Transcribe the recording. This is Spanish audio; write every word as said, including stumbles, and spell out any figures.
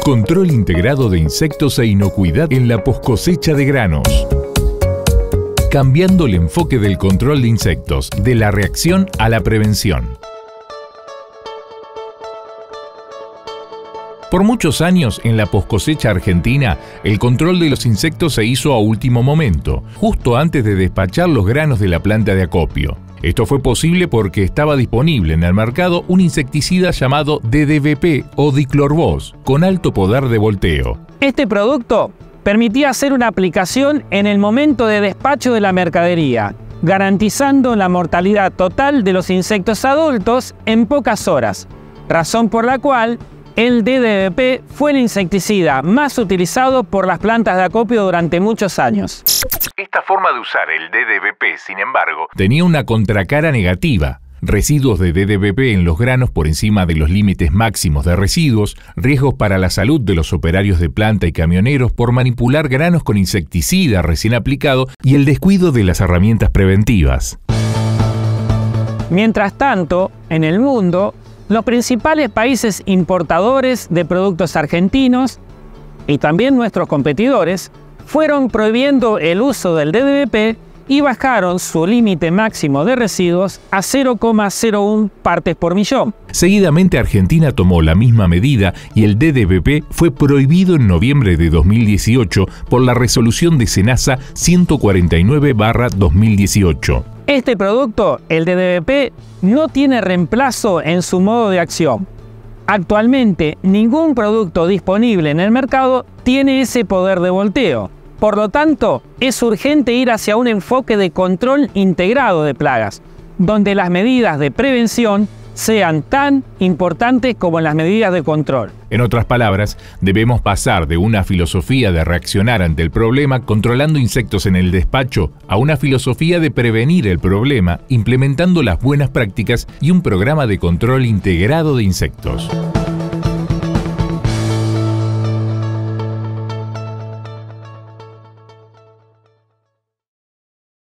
Control integrado de insectos e inocuidad en la poscosecha de granos. Cambiando el enfoque del control de insectos, de la reacción a la prevención. Por muchos años, en la poscosecha argentina, el control de los insectos se hizo a último momento, justo antes de despachar los granos de la planta de acopio. Esto fue posible porque estaba disponible en el mercado un insecticida llamado D D V P o diclorvos, con alto poder de volteo. Este producto permitía hacer una aplicación en el momento de despacho de la mercadería, garantizando la mortalidad total de los insectos adultos en pocas horas, razón por la cual el D D V P fue el insecticida más utilizado por las plantas de acopio durante muchos años. Esta forma de usar el D D V P, sin embargo, tenía una contracara negativa: residuos de D D V P en los granos por encima de los límites máximos de residuos, riesgos para la salud de los operarios de planta y camioneros por manipular granos con insecticida recién aplicado y el descuido de las herramientas preventivas. Mientras tanto, en el mundo, los principales países importadores de productos argentinos y también nuestros competidores fueron prohibiendo el uso del D D V P y bajaron su límite máximo de residuos a cero coma cero uno partes por millón. Seguidamente Argentina tomó la misma medida y el D D V P fue prohibido en noviembre de dos mil dieciocho por la resolución de SENASA ciento cuarenta y nueve barra dos mil dieciocho. Este producto, el D D V P, no tiene reemplazo en su modo de acción. Actualmente, ningún producto disponible en el mercado tiene ese poder de volteo. Por lo tanto, es urgente ir hacia un enfoque de control integrado de plagas, donde las medidas de prevención sean tan importantes como las medidas de control. En otras palabras, debemos pasar de una filosofía de reaccionar ante el problema controlando insectos en el despacho a una filosofía de prevenir el problema implementando las buenas prácticas y un programa de control integrado de insectos.